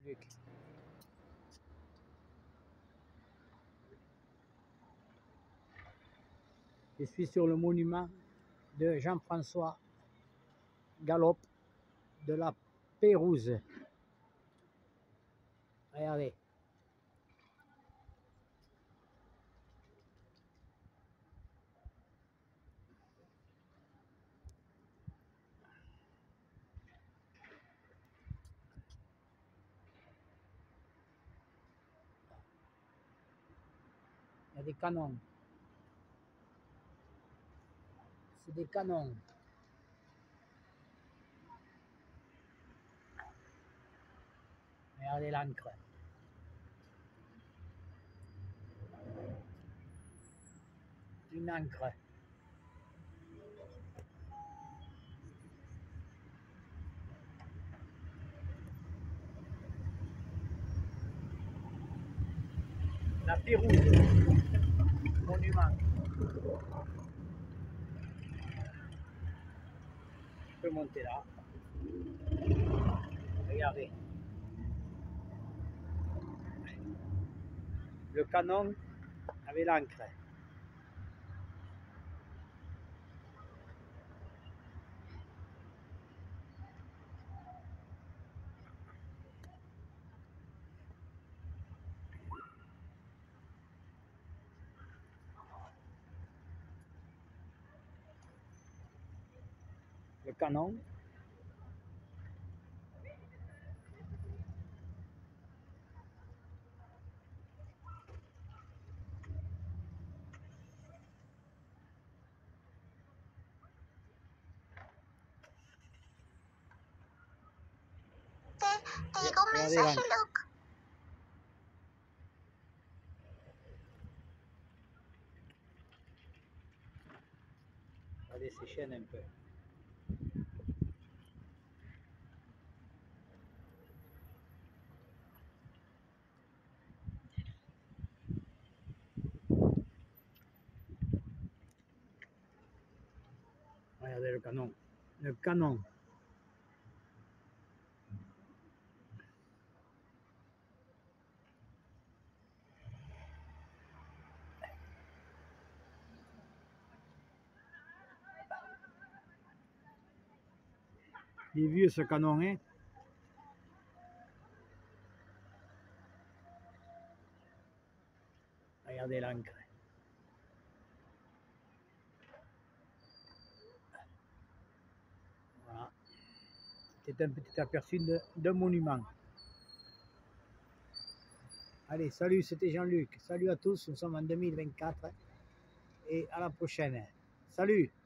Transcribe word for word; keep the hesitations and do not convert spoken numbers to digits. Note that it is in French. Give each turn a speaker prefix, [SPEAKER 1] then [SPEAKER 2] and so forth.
[SPEAKER 1] Luc. Je suis sur le monument de Jean-François Galop de la Pérouse. Regardez. Il y a des canons. C'est des canons. Regardez l'ancre. Une ancre. La Pérouse. Monument. Je peux monter là. Regardez. Le canon avec l'ancre. Le canon. Regardez l'ancre. Regardez ces chaînes un peu. Regardez le canon. Le canon. Il est vieux ce canon, hein. Regardez l'ancre. Voilà. C'est un petit aperçu de, de monument. Allez, salut, c'était Jean-Luc. Salut à tous, nous sommes en deux mille vingt-quatre et à la prochaine. Salut!